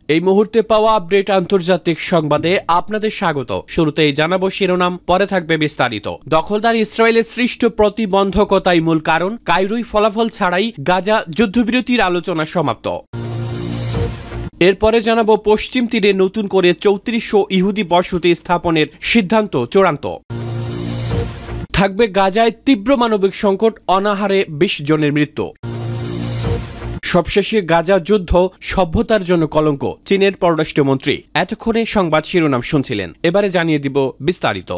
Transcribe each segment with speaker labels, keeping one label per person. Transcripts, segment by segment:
Speaker 1: এই মুহূর্তে পাওয়া আপডেট আন্তর্জাতিক সংবাদে আপনাদের স্বাগত। শুরুতেই জানাবো শিরোনাম, পরে থাকবে বিস্তারিত। দখলদার ইসরায়েলের সৃষ্ট প্রতিবন্ধকতাই মূল কারণ, কায়রোয় ফলাফল ছাড়াই গাজা যুদ্ধবিরতির আলোচনা সমাপ্ত। এরপরে জানাবো পশ্চিম তীরে নতুন করে ৩৪০০ ইহুদি বসতি স্থাপনের সিদ্ধান্ত চূড়ান্ত। থাকবে গাজায় তীব্র মানবিক সংকট, অনাহারে ২০ জনের মৃত্যু। সবশেষে গাজা যুদ্ধ সভ্যতার জন্য কলঙ্ক, চীনের পররাষ্ট্রমন্ত্রী। এতক্ষণে সংবাদ শিরোনাম শুনছিলেন, এবারে জানিয়ে দিব বিস্তারিত।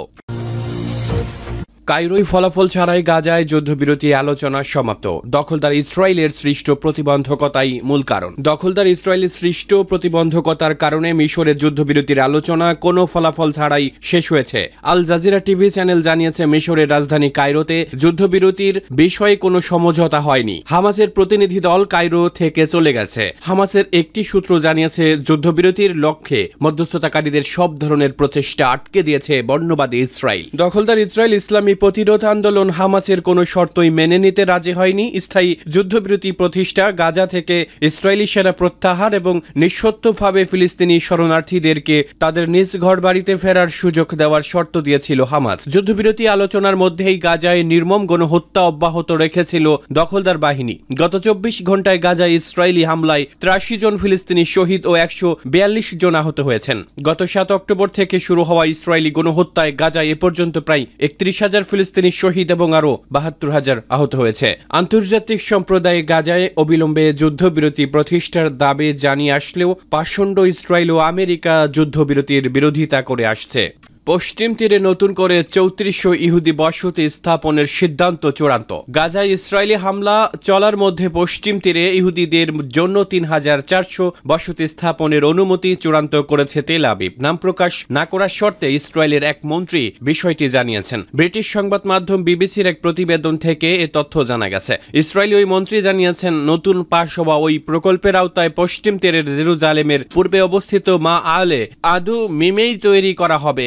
Speaker 1: কায়রোয় ফলাফল ছাড়াই গাজায় যুদ্ধবিরতি আলোচনা সমাপ্ত। দখলদার ইসরায়েলের সৃষ্ট প্রতিবন্ধকতাই মূল কারণ। দখলদার ইসরায়েলের সৃষ্ট প্রতিবন্ধকতার কারণে মিশরের যুদ্ধবিরতির আলোচনা কোনো ফলাফল ছাড়াই শেষ হয়েছে। আল জাজিরা টিভি চ্যানেল জানিয়েছে, মিশরের রাজধানী কায়রোতে যুদ্ধবিরতির বিষয়ে কোনো সমঝোতা হয়নি। হামাসের প্রতিনিধি দল কায়রো থেকে চলে গেছে। হামাসের একটি সূত্র জানিয়েছে, যুদ্ধবিরতির লক্ষ্যে মধ্যস্থতাকারীদের সব ধরনের প্রচেষ্টা আটকে দিয়েছে বর্ণবাদী ইসরায়েল। দখলদার ইসরায়েল ইসলামী প্রতিরোধ আন্দোলন হামাসের কোনো শর্তই মেনে নিতে রাজি হয়নি। স্থায়ী যুদ্ধবিরতি প্রতিষ্ঠা, গাজা থেকে ইসরায়েলি সেনা প্রত্যাহার এবং নিঃশর্তভাবে ফিলিস্তিনি শরণার্থীদেরকে তাদের নিজ ঘর বাড়িতে ফেরার সুযোগ দেওয়ার শর্ত দিয়েছিল হামাস। যুদ্ধবিরতি আলোচনার মধ্যেই গাজায় নির্মম গণহত্যা অব্যাহত রেখেছিল দখলদার বাহিনী। গত ২৪ ঘন্টায় গাজায় ইসরায়েলি হামলায় ৮৩ জন ফিলিস্তিনি শহীদ ও ১৪২ জন আহত হয়েছেন। গত ৭ অক্টোবর থেকে শুরু হওয়া ইসরায়েলি গণহত্যায় গাজায় এ পর্যন্ত প্রায় ৩১,০০০ ফিলিস্তিনি শহীদ এবং আরও ৭২,০০০ আহত হয়েছে। আন্তর্জাতিক সম্প্রদায় গাজায় অবিলম্বে যুদ্ধবিরতি প্রতিষ্ঠার দাবি জানিয়ে আসলেও পাষণ্ড ইসরায়েল ও আমেরিকা যুদ্ধবিরতির বিরোধিতা করে আসছে। পশ্চিম তীরে নতুন করে ৩৪০০ ইহুদি বসতি স্থাপনের সিদ্ধান্ত চূড়ান্ত। গাজায় ইসরায়েলি হামলা চলার মধ্যে পশ্চিম তীরে ইহুদিদের জন্য ৩,৪০০ বসতি স্থাপনের অনুমতি চূড়ান্ত করেছে তেল আবিব। নাম প্রকাশ না করার শর্তে ইসরায়েলের এক মন্ত্রী বিষয়টি জানিয়েছেন। ব্রিটিশ সংবাদ মাধ্যম বিবিসির এক প্রতিবেদন থেকে এ তথ্য জানা গেছে। ইসরায়েলি ওই মন্ত্রী জানিয়েছেন, নতুন পাশ হওয়া ওই প্রকল্পের আওতায় পশ্চিম তীরের জেরুজালেমের পূর্বে অবস্থিত মা আলে আদু মিমেই তৈরি করা হবে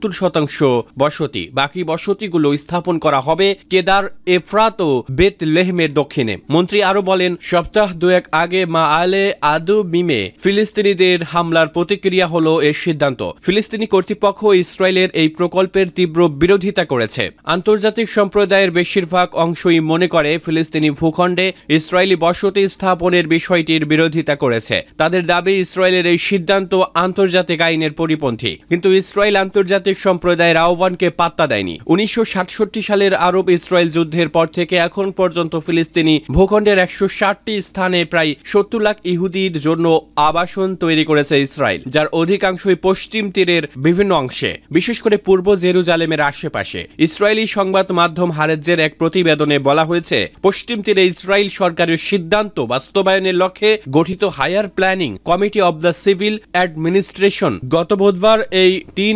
Speaker 1: ৭০% বসতি। বাকি বসতিগুলো স্থাপন করা হবে কেদার, এফরাত ও বেথলেহেমের দক্ষিণে। মন্ত্রী আরো বলেন, সপ্তাহ দুয়েক আগে মা আলে আদু মিমে ফিলিস্তিনিদের হামলার প্রতিক্রিয়া হলো এর সিদ্ধান্ত। ফিলিস্তিনি কর্তৃপক্ষ ইসরায়েলের এই প্রকল্পের তীব্র বিরোধিতা করেছে। আন্তর্জাতিক সম্প্রদায়ের বেশিরভাগ অংশই মনে করে ফিলিস্তিনি ভূখণ্ডে ইসরায়েলি বসতি স্থাপনের বিষয়টির বিরোধিতা করেছে। তাদের দাবি, ইসরায়েলের এই সিদ্ধান্ত আন্তর্জাতিক আইনের পরিপন্থী। কিন্তু ইসরায়েল আন্তর্জাতিক সম্প্রদায়ের আহ্বানকে পাত্তা দেয়নি। ১৯৬৭ সালের আরব ইসরায়েল যুদ্ধের পর থেকে এখন পর্যন্ত ফিলিস্তিনি ভূখণ্ডের ১৬০টি স্থানে প্রায় ৭০ লাখ ইহুদির জন্য আবাসন তৈরি করেছে ইসরায়েল, যার অধিকাংশই পশ্চিম তীরের বিভিন্ন অংশে, বিশেষ করে পূর্ব জেরুজালেমের আশেপাশে। ইসরায়েলি সংবাদ মাধ্যম হারেজের এক প্রতিবেদনে বলা হয়েছে, পশ্চিম তীরে ইসরায়েল সরকারের সিদ্ধান্ত বাস্তবায়নের লক্ষ্যে গঠিত higher planning committee of the civil administration গত বুধবার এই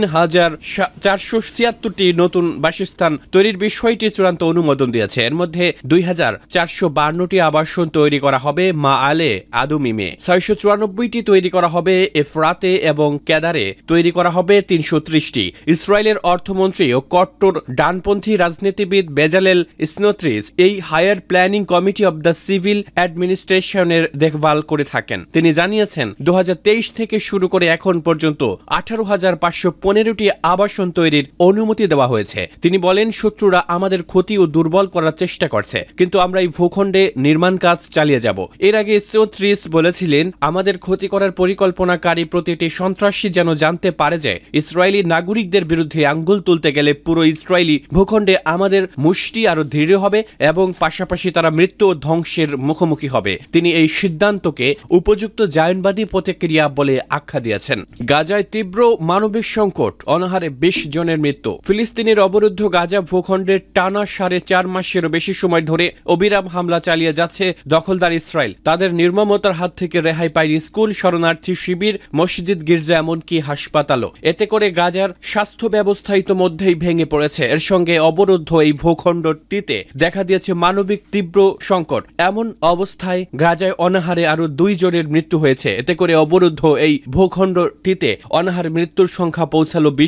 Speaker 1: ৩,৪৭৬টি নতুন বাসস্থান তৈরির বিষয়টি চূড়ান্ত অনুমোদন দিয়েছে। এর মধ্যে ২,৪৫২টি আবাসন তৈরি করা হবে মা আলে আদু মিমে, ৬৯৪টি তৈরি করা হবে এফরাতে এবং কেদারে তৈরি করা হবে ৩৩০টি। ইসরায়েলের অর্থমন্ত্রী ও কট্টর ডানপন্থী রাজনীতিবিদ বেজালেল স্নোত্রিচ এই higher planning committee of the civil অ্যাডমিনিস্ট্রেশনের দেখভাল করে থাকেন। তিনি জানিয়েছেন, ২০২৩ থেকে শুরু করে এখন পর্যন্ত ১৮,৫১৫টি আবাসন তৈরির অনুমতি দেওয়া হয়েছে। তিনি বলেন, শত্রুরা আমাদের ক্ষতি ও দুর্বল করার চেষ্টা করছে, কিন্তু আমরা এই ভূখণ্ডে নির্মাণ কাজ চালিয়ে যাব। এর আগে স্নোত্রিচ বলেছিলেন, আমাদের ক্ষতি করার পরিকল্পনাকারী প্রতিটি সন্ত্রাসী যেন জানতে পারে যে ইসরায়েলি নাগরিকদের বিরুদ্ধে আঙ্গুল তুলতে গেলে পুরো ইসরায়েলি ভূখণ্ডে আমাদের মুষ্টি আরো দৃঢ় হবে এবং পাশাপাশি তারা মৃত্যু ও ধ্বংসের মুখোমুখি হবে। তিনি এই সিদ্ধান্তকে উপযুক্ত জায়নবাদী প্রতিক্রিয়া বলে আখ্যা দিয়েছেন। গাজায় তীব্র মানবিক সংকট, অনাহারে ২০ জনের মৃত্যু। ফিলিস্তিনের অবরুদ্ধ গাজা ভূখণ্ডের টানা ৪.৫ মাসেরও বেশি সময় ধরে অবিরাম হামলা চালিয়ে যাচ্ছে দখলদার ইসরায়েল। তাদের নির্মমতার হাত থেকে রেহাই পায়নি স্কুল, শরণার্থী শিবির, মসজিদ, গির্জা, এমনকি হাসপাতালও। এতে করে গাজার স্বাস্থ্য ব্যবস্থা ইতোমধ্যেই ভেঙে পড়েছে। এর সঙ্গে অবরুদ্ধ এই ভূখণ্ডটিতে দেখা দিয়েছে মানবিক তীব্র সংকট। এমন অবস্থায় গাজায় অনাহারে আরো ২ জনের মৃত্যু হয়েছে। এতে করে অবরুদ্ধ এই ভূখণ্ডটিতে অনাহারে মৃত্যুর সংখ্যা পৌঁছালো ২০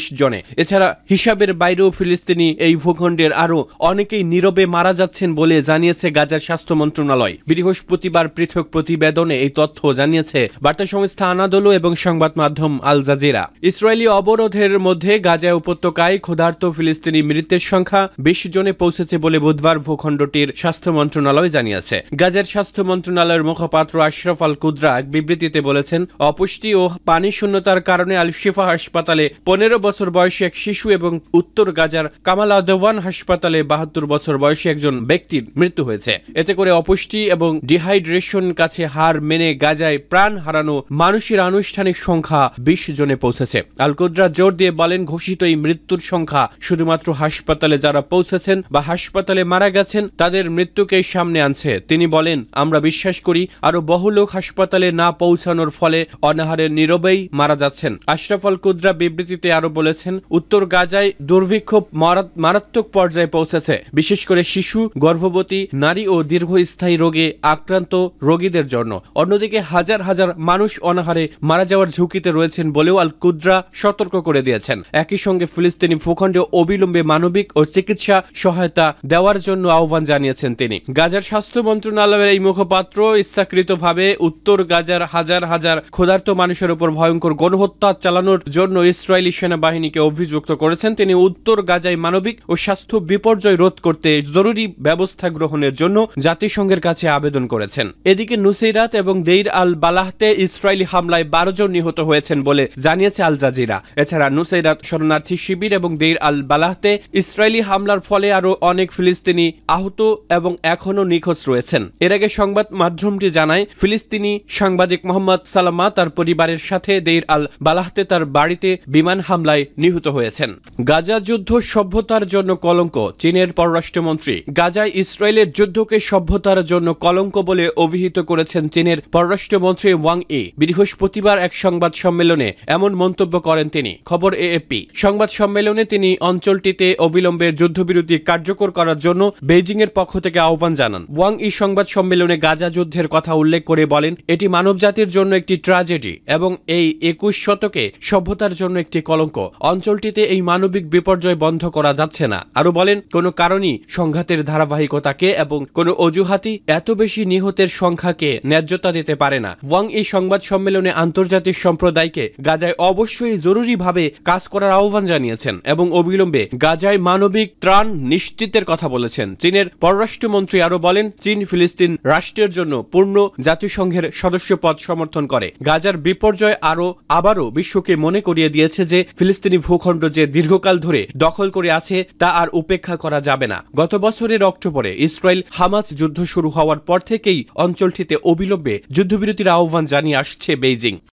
Speaker 1: 20 জনে। এছাড়া হিসাবের বাইরেও ফিলিস্তিনি এই ভূখণ্ডের আরও অনেকেই নীরবে মারা যাচ্ছেন বলে জানিয়েছে গাজার স্বাস্থ্য মন্ত্রণালয়। বৃহস্পতিবার পৃথক প্রতিবেদনে এই তথ্য জানিয়েছে বার্তা সংস্থা আনাদোলু এবং সংবাদ মাধ্যম আল জাজিরা। ইসরায়েলি অবরোধের মধ্যে গাজা উপত্যকায় ক্ষুধার্ত ফিলিস্তিনি মৃতের সংখ্যা 20 জনে পৌঁছেছে বলে বুধবার ভূখণ্ডটির স্বাস্থ্য মন্ত্রণালয় জানিয়েছে। গাজার স্বাস্থ্য মন্ত্রণালয়ের মুখপাত্র আশরাফ আল কুদ্রা এক বিবৃতিতে বলেছেন, অপুষ্টি ও পানি শূন্যতার কারণে আল শিফা হাসপাতালে 15 বছর বয়সী এক শিশু এবং উত্তর গাজার কামাল আদওয়ান হাসপাতালে 72 বছর বয়সী একজন ব্যক্তির মৃত্যু হয়েছে। এতে করে অপুষ্টি এবং ডিহাইড্রেশন কাছে হার মেনে গাজায় প্রাণ হারানো মানুষের আনুষ্ঠানিক সংখ্যা 20 জনে পৌঁছেছে। আল কুদ্রা জোর দিয়ে বলেন, ঘোষিত এই মৃত্যুর সংখ্যা শুধুমাত্র হাসপাতালে যারা পৌঁছেছেন বা হাসপাতালে মারা গেছেন তাদের মৃত্যুকেই সামনে আনছে। তিনি বলেন, আমরা বিশ্বাস করি আরো বহু লোক হাসপাতালে না পৌঁছানোর ফলে অনাহারে নীরবেই মারা যাচ্ছেন। আশরাফ আল কুদ্রা বিবৃতিতে আরো বলেছেন, উত্তর গাজায় দুর্ভিক্ষ মারাত্মক পর্যায়ে পৌঁছেছে, বিশেষ করে শিশু, গর্ভবতী নারী ও দীর্ঘস্থায়ী রোগে আক্রান্ত রোগীদের জন্য। অন্যদিকে হাজার হাজার মানুষ অনাহারে মারা যাওয়ার ঝুঁকিতে রয়েছেন বলেও আল কুদ্রা সতর্ক করে দিয়েছেন। একই সঙ্গে ফিলিস্তিনি ভূখণ্ডে অবিলম্বে মানবিক ও চিকিৎসা সহায়তা দেওয়ার জন্য আহ্বান জানিয়েছেন তিনি। গাজার স্বাস্থ্য মন্ত্রণালয়ের এই মুখপাত্র ইচ্ছাকৃতভাবে উত্তর গাজার হাজার হাজার ক্ষুধার্ত মানুষের উপর ভয়ঙ্কর গণহত্যা চালানোর জন্য ইসরায়েলি সেনাবাহিনীকে অভিযুক্ত করেছেন। তিনি উত্তর গাজায় মানবিক ও স্বাস্থ্য বিপর্যয় রোধ করতে জরুরি ব্যবস্থা গ্রহণের জন্য জাতিসংঘের কাছে আবেদন করেছেন। এদিকে নুসেইরাত এবং দেইর আল বালাহতে ইসরায়েলি হামলায় 12 জন নিহত হয়েছেন বলে জানিয়েছে আল জাজিরা। এছাড়া নুসেইরাত শরণার্থী শিবির এবং দেইর আল বালাহতে ইসরায়েলি হামলার ফলে আরো অনেক ফিলিস্তিনি আহত এবং এখনো নিখোঁজ রয়েছেন। এর আগে সংবাদ মাধ্যমটি জানায়, ফিলিস্তিনি সাংবাদিক মোহাম্মদ সালামা তার পরিবারের সাথে দেইর আল বালাহতে তার বাড়িতে বিমান হামলায় নিহত হয়েছেন। গাজা যুদ্ধ সভ্যতার জন্য কলঙ্ক, চীনের পররাষ্ট্রমন্ত্রী। গাজায় ইসরায়েলের যুদ্ধকে সভ্যতার জন্য কলঙ্ক বলে অভিহিত করেছেন চীনের পররাষ্ট্রমন্ত্রী ওয়াং ই। বৃহস্পতিবার এক সংবাদ সম্মেলনে এমন মন্তব্য করেন তিনি। খবর এএফপি। সংবাদ সম্মেলনে তিনি অঞ্চলটিতে অবিলম্বে যুদ্ধবিরতি কার্যকর করার জন্য বেইজিং এর পক্ষ থেকে আহ্বান জানান। ওয়াং ই সংবাদ সম্মেলনে গাজা যুদ্ধের কথা উল্লেখ করে বলেন, এটি মানবজাতির জন্য একটি ট্র্যাজেডি এবং এই 21 শতকে সভ্যতার জন্য একটি কলঙ্ক। অঞ্চলটিতে এই মানবিক বিপর্যয় বন্ধ করা যাচ্ছে না। আরো বলেন, কোনো কারণই সংঘাতের ধারাবাহিকতাকে এবং কোনো অজুহাতই এত বেশি নিহতের সংখ্যাকে ন্যায্যতা দিতে পারে না। ওয়াং এই সংবাদ সম্মেলনে আন্তর্জাতিক সম্প্রদায়কে গাজায় অবশ্যই জরুরিভাবে কাজ করার আহ্বান জানিয়েছেন এবং অবিলম্বে গাজায় মানবিক ত্রাণ নিশ্চিতের কথা বলেছেন। চীনের পররাষ্ট্রমন্ত্রী আরো বলেন, চীন ফিলিস্তিন রাষ্ট্রের জন্য পূর্ণ জাতিসংঘের সদস্যপদ সমর্থন করে। গাজার বিপর্যয় আবারও বিশ্বকে মনে করিয়ে দিয়েছে যে ফিলিস্তিনি ভূখণ্ড যে দীর্ঘকাল ধরে দখল করে আছে তা আর উপেক্ষা করা যাবে না। গত বছরের অক্টোবরে ইসরায়েল হামাস যুদ্ধ শুরু হওয়ার পর থেকেই অঞ্চলটিতে অবিলম্বে যুদ্ধবিরতির আহ্বান জানিয়ে আসছে বেইজিং।